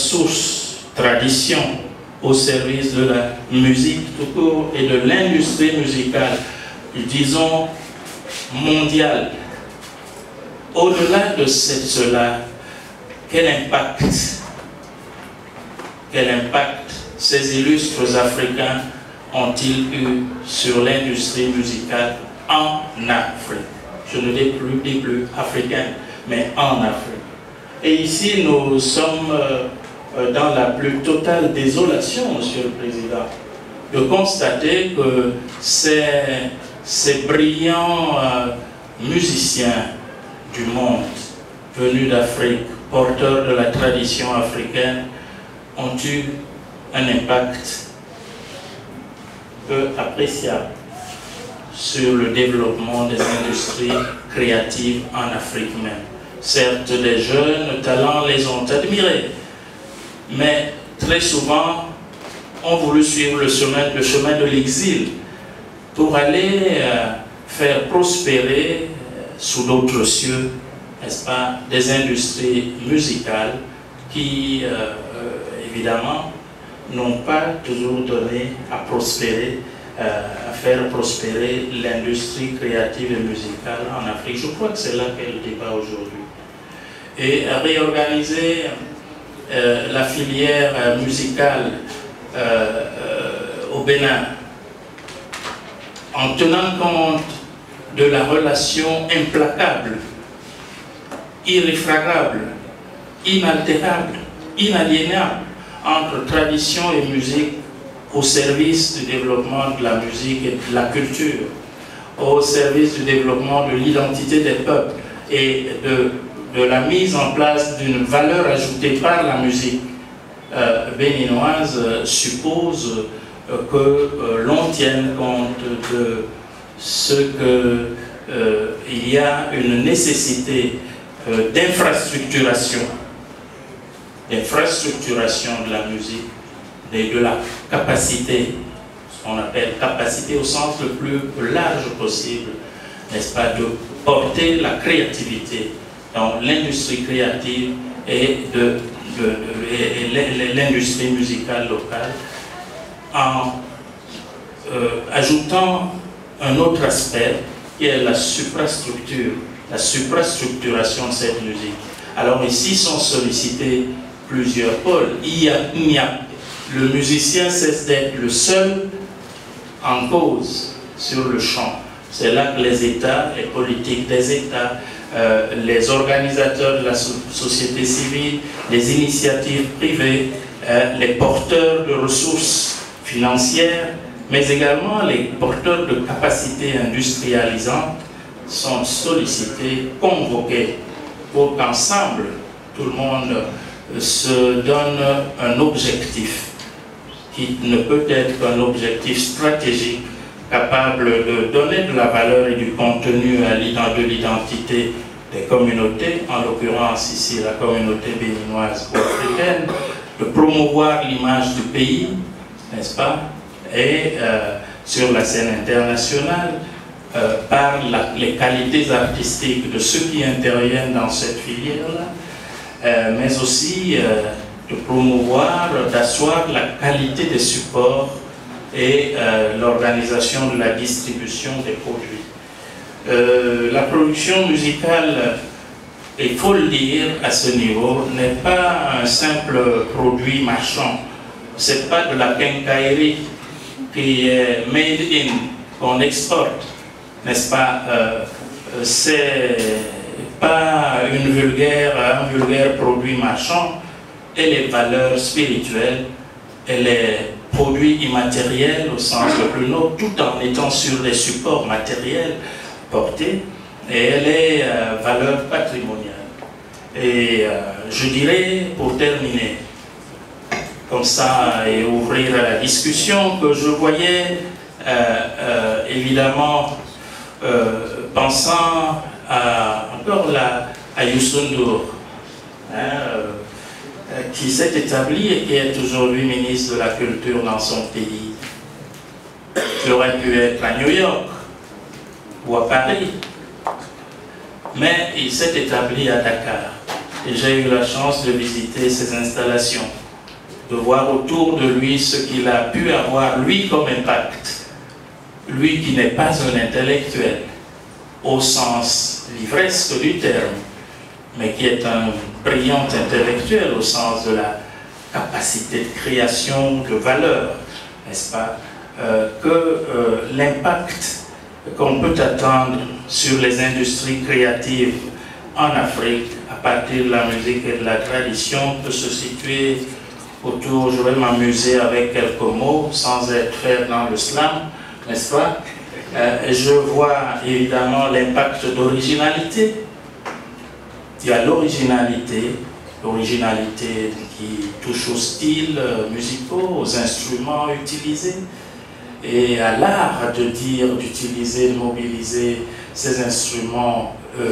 ressources, traditions au service de la musique tout court et de l'industrie musicale, disons, mondiale. Au-delà de cela, quel impact ces illustres Africains ont-ils eu sur l'industrie musicale en Afrique? Je ne dis plus africaine, mais en Afrique. Et ici, nous sommes dans la plus totale désolation, Monsieur le Président, de constater que ces brillants musiciens du monde, venus d'Afrique, porteurs de la tradition africaine, ont eu un impact peu appréciable sur le développement des industries créatives en Afrique même. Certes, des jeunes talents les ont admirés, mais très souvent ont voulu suivre le chemin de l'exil pour aller faire prospérer sous d'autres cieux, n'est-ce pas, des industries musicales qui, évidemment, n'ont pas toujours donné à prospérer, à faire prospérer l'industrie créative et musicale en Afrique. Je crois que c'est là qu'est le débat aujourd'hui. Et à réorganiser la filière musicale au Bénin, en tenant compte de la relation implacable, irréfragable, inaltérable, inaliénable entre tradition et musique au service du développement de la musique et de la culture, au service du développement de l'identité des peuples et de la mise en place d'une valeur ajoutée par la musique béninoise suppose que l'on tienne compte de ce qu'il y a une nécessité d'infrastructuration de la musique et de la capacité, ce qu'on appelle capacité au sens le plus large possible, n'est-ce pas, de porter la créativité dans l'industrie créative et l'industrie musicale locale, en ajoutant un autre aspect qui est la suprastructuration de cette musique. Alors ici sont sollicités plusieurs pôles. Le musicien cesse d'être le seul en cause sur le champ. C'est là que les États, les politiques des États, les organisateurs de la société civile, les initiatives privées, les porteurs de ressources financières, mais également les porteurs de capacités industrialisantes sont sollicités, convoqués, pour qu'ensemble, tout le monde se donne un objectif qui ne peut être qu'un objectif stratégique capable de donner de la valeur et du contenu de l'identité des communautés, en l'occurrence ici la communauté béninoise ou africaine, de promouvoir l'image du pays, n'est-ce pas, et sur la scène internationale, par les qualités artistiques de ceux qui interviennent dans cette filière-là, mais aussi de promouvoir, d'asseoir la qualité des supports et l'organisation de la distribution des produits. La production musicale, il faut le dire à ce niveau, n'est pas un simple produit marchand. C'est pas de la quincaillerie qui est made in, qu'on exporte, n'est-ce pas? C'est pas un vulgaire produit marchand, et les valeurs spirituelles et les produits immatériels au sens le plus noble, tout en étant sur des supports matériels portés, et elle est valeur patrimoniale. Et je dirais, pour terminer, comme ça, et ouvrir à la discussion, que je voyais évidemment, pensant encore là, à Youssou N'Dour, qui s'est établi et qui est aujourd'hui ministre de la Culture dans son pays, qui aurait pu être à New York ou à Paris, mais il s'est établi à Dakar. et j'ai eu la chance de visiter ses installations, de voir autour de lui ce qu'il a pu avoir, lui, comme impact. Lui qui n'est pas un intellectuel, au sens livresque du terme, mais qui est un brillant intellectuel au sens de la capacité de création de valeur, n'est-ce pas, l'impact qu'on peut attendre sur les industries créatives en Afrique à partir de la musique et de la tradition peut se situer autour, je vais m'amuser avec quelques mots sans être faire dans le slam, n'est-ce pas? Je vois évidemment l'impact d'originalité. Il y a l'originalité qui touche aux styles musicaux, aux instruments utilisés et à l'art de dire, d'utiliser, de mobiliser ces instruments,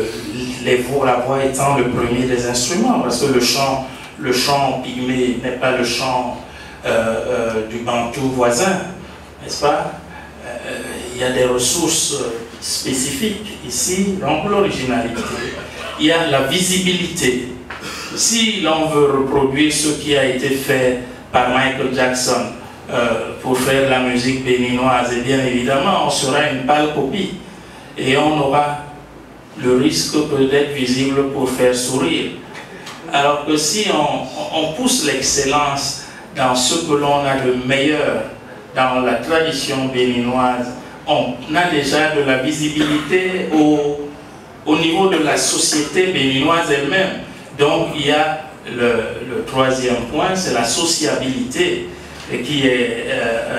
la voix étant le premier des instruments, parce que le chant pygmée n'est pas le chant du bantou voisin, n'est-ce pas? Il y a des ressources spécifiques ici, donc l'originalité. Il y a la visibilité. Si l'on veut reproduire ce qui a été fait par Michael Jackson pour faire la musique béninoise, et bien évidemment, on sera une pâle copie et on aura le risque d'être visible pour faire sourire. Alors que si on pousse l'excellence dans ce que l'on a de meilleur dans la tradition béninoise, on a déjà de la visibilité au niveau de la société béninoise elle-même. Donc il y a le troisième point, c'est la sociabilité qui est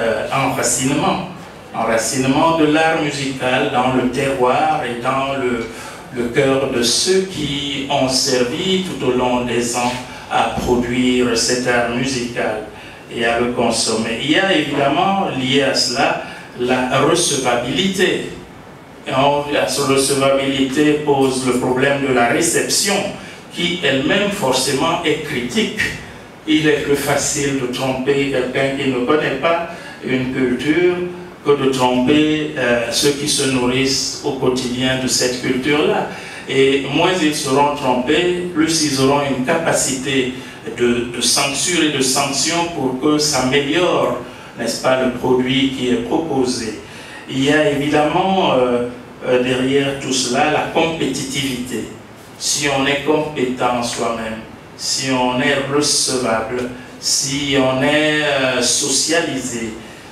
enracinement de l'art musical dans le terroir et dans le cœur de ceux qui ont servi tout au long des ans à produire cet art musical et à le consommer. Il y a évidemment lié à cela la recevabilité. La recevabilité pose le problème de la réception qui elle-même forcément est critique. Il est plus facile de tromper quelqu'un qui ne connaît pas une culture que de tromper ceux qui se nourrissent au quotidien de cette culture-là. Et moins ils seront trompés, plus ils auront une capacité de censure et de sanction pour que s'améliore, n'est-ce pas, le produit qui est proposé. Il y a évidemment derrière tout cela la compétitivité. Si on est compétent soi-même, si on est recevable, si on est socialisé,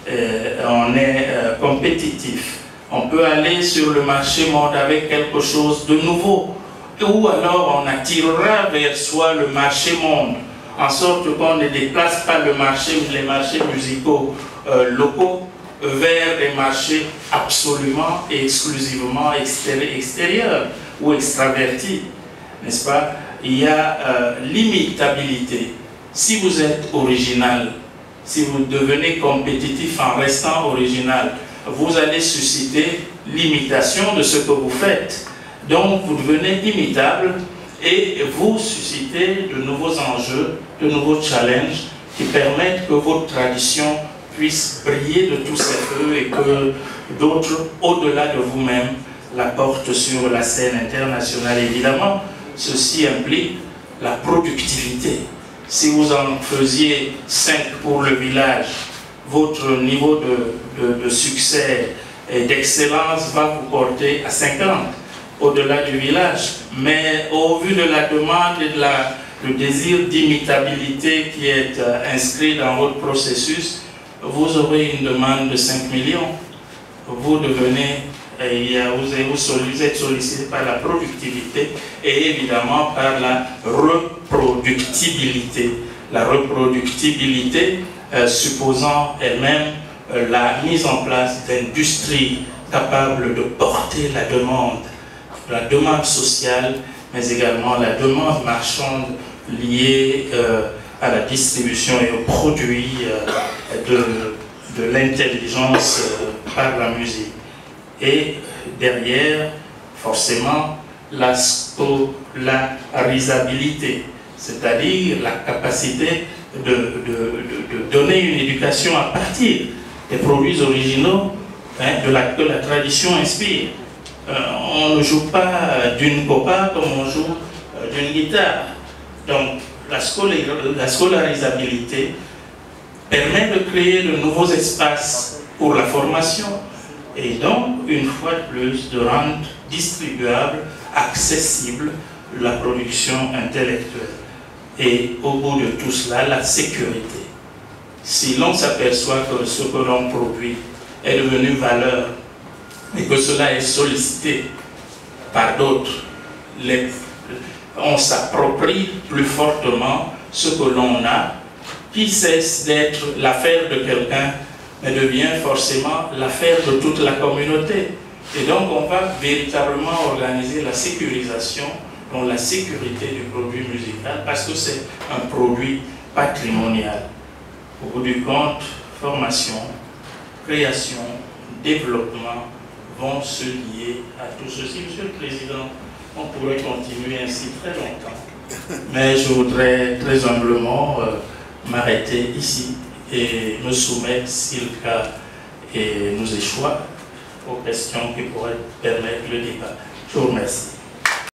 on est compétitif, on peut aller sur le marché monde avec quelque chose de nouveau, ou alors on attirera vers soi le marché monde, en sorte qu'on ne déplace pas les marchés musicaux locaux vers des marchés absolument et exclusivement extérieurs ou extravertis, n'est-ce pas? Il y a l'imitabilité. Si vous êtes original, si vous devenez compétitif en restant original, vous allez susciter l'imitation de ce que vous faites. Donc vous devenez imitable et vous suscitez de nouveaux enjeux, de nouveaux challenges qui permettent que votre tradition puisse briller de tous ses feux et que d'autres, au-delà de vous-même, la portent sur la scène internationale. Évidemment, ceci implique la productivité. Si vous en faisiez 5 pour le village, votre niveau de succès et d'excellence va vous porter à 50 au-delà du village. Mais au vu de la demande et du désir d'imitabilité qui est inscrit dans votre processus, vous aurez une demande de 5 millions. Vous devenez, vous êtes sollicité par la productivité et évidemment par la reproductibilité. La reproductibilité supposant elle-même la mise en place d'industries capables de porter la demande sociale, mais également la demande marchande liée à la distribution et aux produits de l'intelligence par la musique. Et derrière, forcément, la scolarisabilité, c'est-à-dire la capacité de donner une éducation à partir des produits originaux que la tradition inspire. On ne joue pas d'une copa comme on joue d'une guitare. Donc, la scolarisabilité permet de créer de nouveaux espaces pour la formation et donc, une fois de plus, de rendre distribuable, accessible la production intellectuelle. Et au bout de tout cela, la sécurité. Si l'on s'aperçoit que ce que l'on produit est devenu valeur et que cela est sollicité par d'autres, on s'approprie plus fortement ce que l'on a, qui cesse d'être l'affaire de quelqu'un, mais devient forcément l'affaire de toute la communauté. Et donc on va véritablement organiser la sécurisation, donc la sécurité du produit musical, parce que c'est un produit patrimonial. Au bout du compte, formation, création, développement vont se lier à tout ceci. Monsieur le Président, on pourrait continuer ainsi très longtemps, mais je voudrais très humblement m'arrêter ici et me soumettre, si le cas nous échoue, aux questions qui pourraient permettre le débat. Je vous remercie.